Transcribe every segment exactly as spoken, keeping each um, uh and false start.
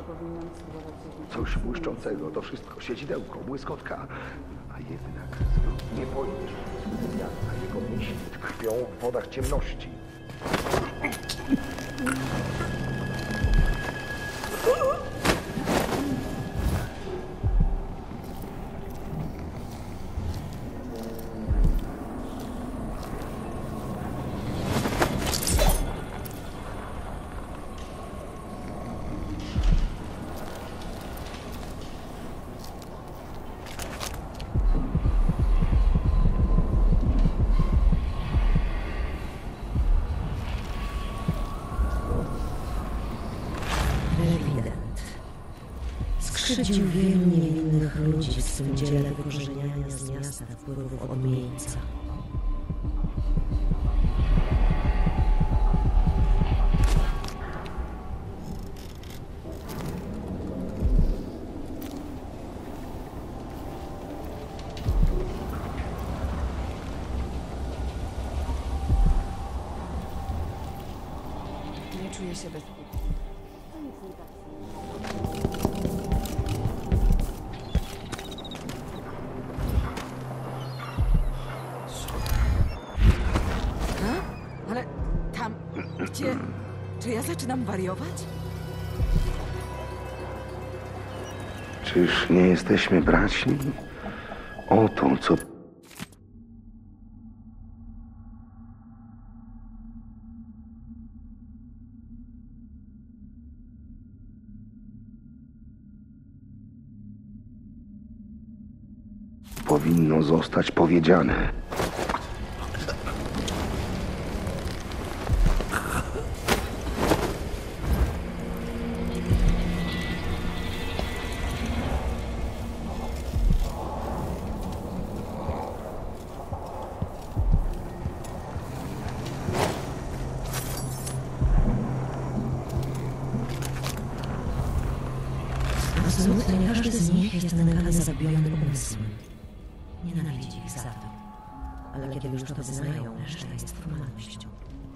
Coś błyszczącego, to wszystko siedzidełko, błyskotka. A jednak znów nie pojmiesz, jak na jego myśli tkwią w wodach ciemności. Skrzywdził wielu niewinnych ludzi w swym dziele wykorzeniania z miasta wpływów od miejsca. Nie czuję się bezpiecznie. Ale tam, gdzie... Czy ja zaczynam wariować? Czyż nie jesteśmy braćmi? O to, co... powinno zostać powiedziane. Absolutnie każdy z nich jest nękany zabijającym umysłem. Nienawidzi ich za to. Ale kiedy już to wyznają, reszta jest formalnością.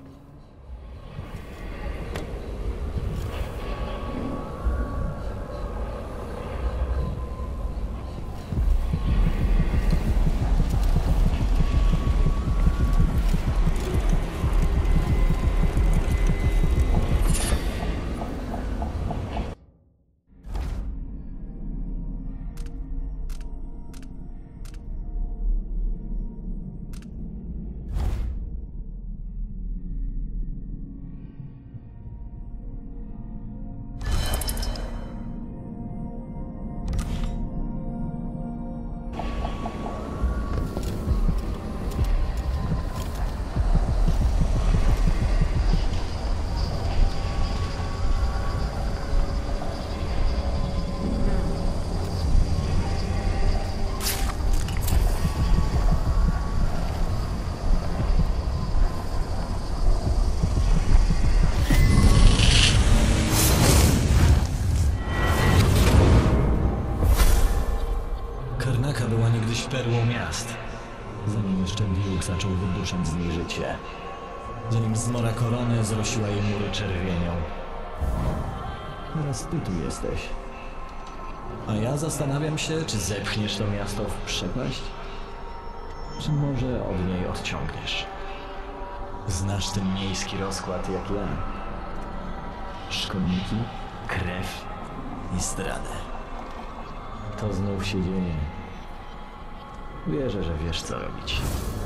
Karnaka była niegdyś perłą miast, zanim jeszcze wilk zaczął wyduszać z niej życie. Zanim zmora korony zrosiła jej mury czerwienią. Teraz ty tu jesteś. A ja zastanawiam się, czy zepchniesz to miasto w przepaść? Czy może od niej odciągniesz? Znasz ten miejski rozkład jak ja. Szkodniki, krew i zdradę. To znów się dzieje. Wierzę, że wiesz, co robić.